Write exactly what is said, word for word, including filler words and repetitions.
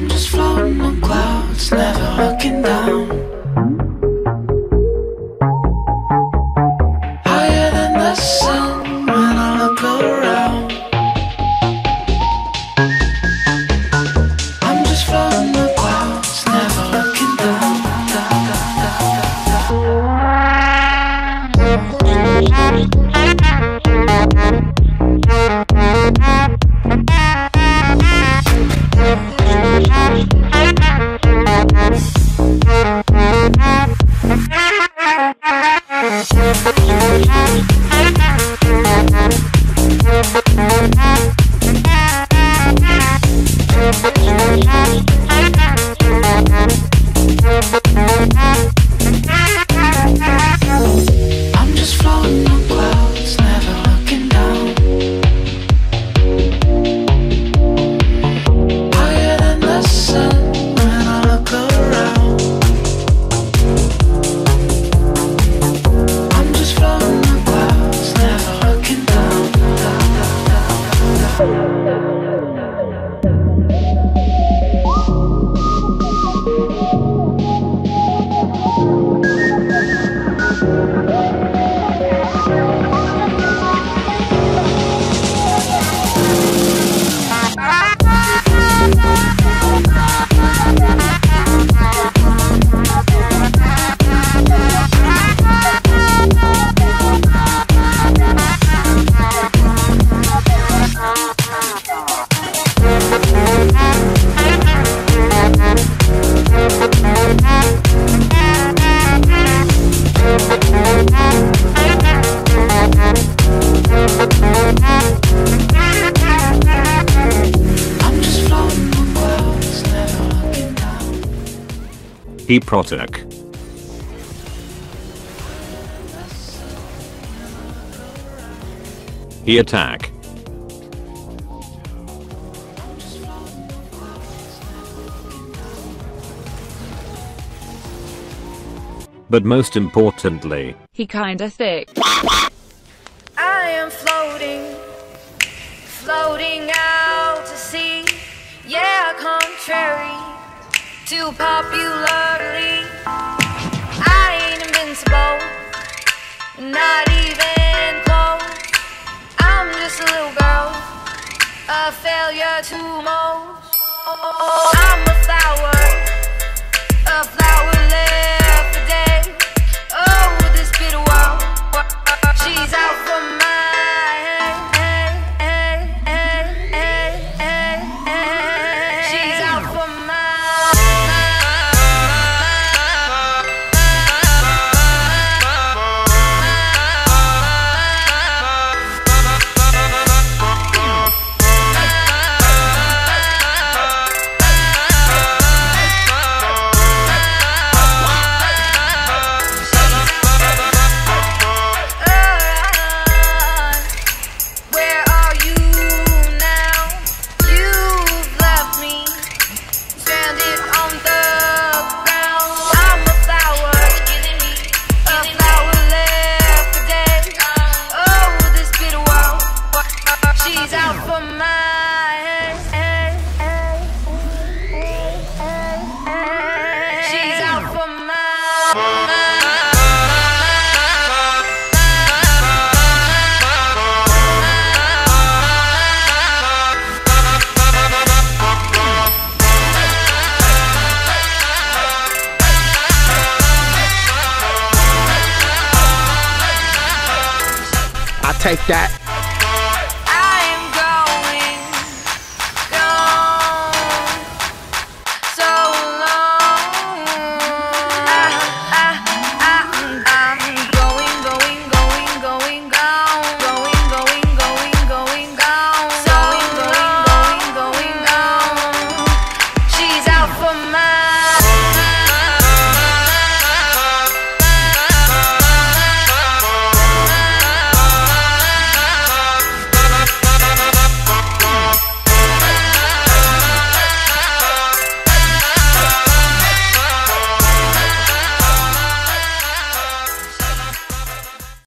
I'm just floating on clouds, never looking down. Higher than the sun when I look around. I'm just floating on clouds, never looking down, down, down, down, down. I'm just floating on clouds, never looking down. Higher than the sun when I look around. I'm just floating on clouds, never looking down, down, down, down, down, down. He Protek. He Attack. But most importantly, he kinda thick. I am floating, floating out to sea. Yeah, contrary to popularly, I ain't invincible, not even close. I'm just a little girl, a failure to most. I'm a flower, a flower left for days. Oh, this bitter world, she's out for my she's out for my take that.